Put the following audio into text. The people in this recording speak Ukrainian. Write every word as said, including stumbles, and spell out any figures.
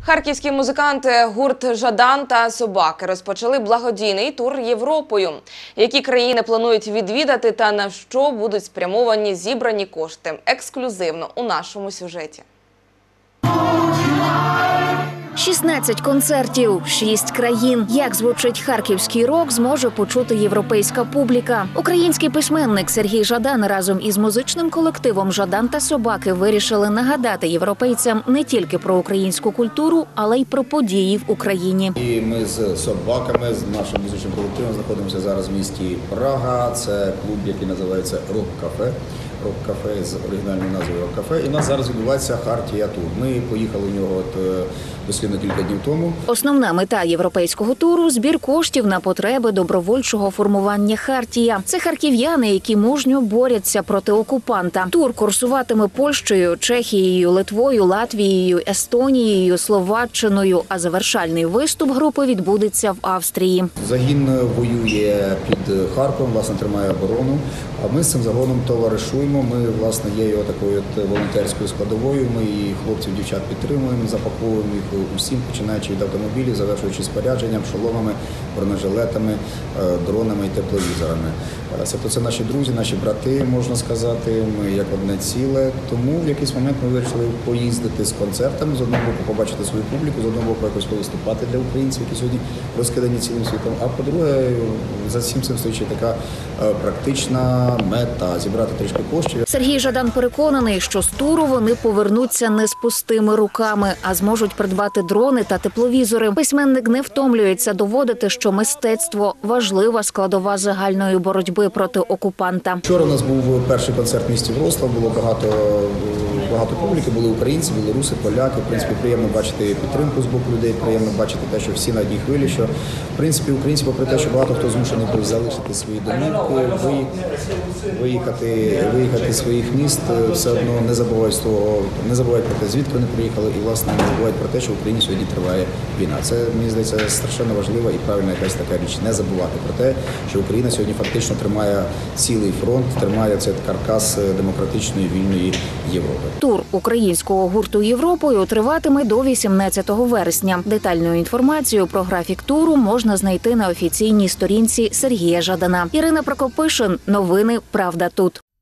Харківські музиканти гурт «Жадан» та «Собаки» розпочали благодійний тур Європою. Які країни планують відвідати та на що будуть спрямовані зібрані кошти? Ексклюзивно у нашому сюжеті. шістнадцять концертів, шість країн. Як звучить харківський рок, зможе почути європейська публіка. Український письменник Сергій Жадан разом із музичним колективом «Жадан» та «Собаки» вирішили нагадати європейцям не тільки про українську культуру, але й про події в Україні. І ми з «Собаками», з нашим музичним колективом знаходимося зараз в місті Прага. Це клуб, який називається «Рок-кафе». Рок-кафе з оригінальною назвою «Рок-кафе». І у нас зараз відбувається «Хартія тур». Ми поїхали в нього от, дослідно кілька днів тому. Основна мета європейського туру – збір коштів на потреби добровольчого формування «Хартія». Це харків'яни, які мужньо борються проти окупанта. Тур курсуватиме Польщею, Чехією, Литвою, Латвією, Естонією, Словаччиною, а завершальний виступ групи відбудеться в Австрії. Загін воює під Харковом, власне, тримає оборону, а ми з цим загоном товаришуємо. Ми, власне, є його такою от волонтерською складовою. Ми і хлопців, дівчат підтримуємо, запаковуємо їх усім, починаючи від автомобілів, завершуючи спорядженням, шоломами, бронежилетами, дронами і тепловізорами. Тобто це наші друзі, наші брати, можна сказати, ми як одне ціле. Тому в якийсь момент ми вирішили поїздити з концертами, з одного боку побачити свою публіку, з одного боку якось виступати для українців, які сьогодні розкидані цілим світом. А по-друге, за всім цим стоїть така практична мета – зібрати трішки коштів. Сергій Жадан переконаний, що з туру вони повернуться не з пустими руками, а зможуть придбати дрони та тепловізори. Письменник не втомлюється доводити, що мистецтво – важлива складова загальної боротьби проти окупанта. Вчора у нас був перший концерт в місті Вроцлав, було багато, багато публіки, були українці, білоруси, поляки. В принципі, приємно бачити підтримку з боку людей, приємно бачити те, що всі на одній хвилі, що, в принципі, українці, попри те, що багато хто змушений був залишити свої домівки, виїхати, виїхати з своїх міст, все одно не забувають того, не забувають про те, звідки вони приїхали, і, власне, не забувають про те, що в Україні сьогодні триває війна. Це, мені здається, страшенно важлива і правильна якась така річ. Не забувати про те, що Україна сьогодні фактично тримає цілий фронт, тримає цей каркас демократичної вільної Європи. Тур українського гурту Європою триватиме до вісімнадцятого вересня. Детальну інформацію про графік туру можна знайти на офіційній сторінці Сергія Жадана. Ірина Прокопишин. Новини «Правда тут».